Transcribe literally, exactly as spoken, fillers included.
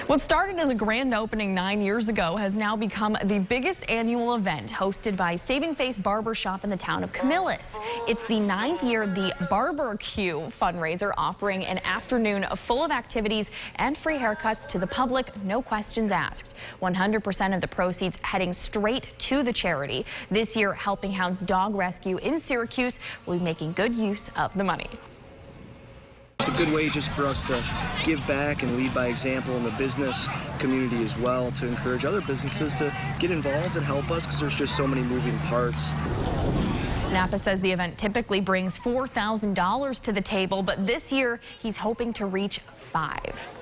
What started as a grand opening nine years ago has now become the biggest annual event hosted by Saving Face Barbershop in the town of Camillus. It's the ninth year the Barber-Q fundraiser, offering an afternoon full of activities and free haircuts to the public, no questions asked. one hundred percent of the proceeds heading straight to the charity. This year, Helping Hounds Dog Rescue in Syracuse will be making good use of the money. It's a good way just for us to give back and lead by example in the business community as well, to encourage other businesses to get involved and help us, because there's just so many moving parts. Napa says the event typically brings four thousand dollars to the table, but this year he's hoping to reach five.